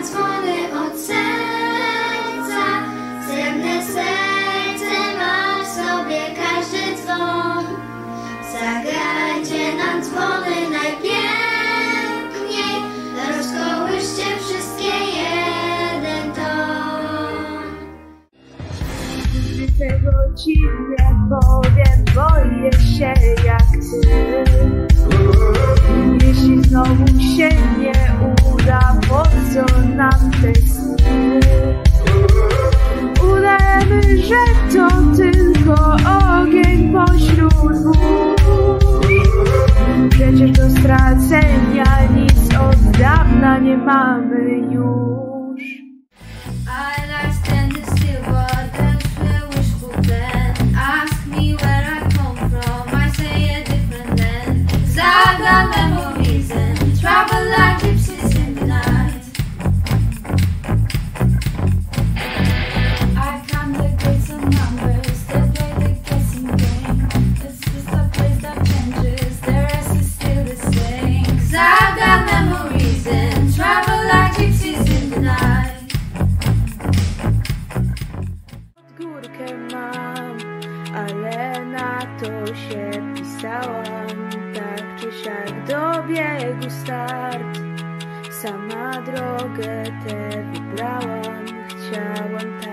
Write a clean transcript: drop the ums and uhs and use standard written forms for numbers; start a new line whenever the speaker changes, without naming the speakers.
na dzwony od serca. Srebrne serce ma w sobie każdy dzwon. Zagrajcie nam dzwony najpiękniej, rozkołyszcie wszystkie jeden ton.
Tego ci nie powiem, boję się jak ty. Jeśli znowu się nie uda, po co nam te sny? Udajemy, że to tylko ogień pośród burz. Przecież do stracenia nic od dawna nie mamy już.
I like standing still, but that's where wishful then. Ask me where I come from, I say a different land. 'Cause I've got memories and travel like gypsies in the night. I count the gates of numbers, they play the guessing game. It's just a place that changes, the rest is still the same. 'Cause I've got memories and travel like gypsies in the night.
Górkę mam, ale na to się pisałam. Tak czy siak dobiegł start. Sama drogę tę wybrałam. Chciałam tak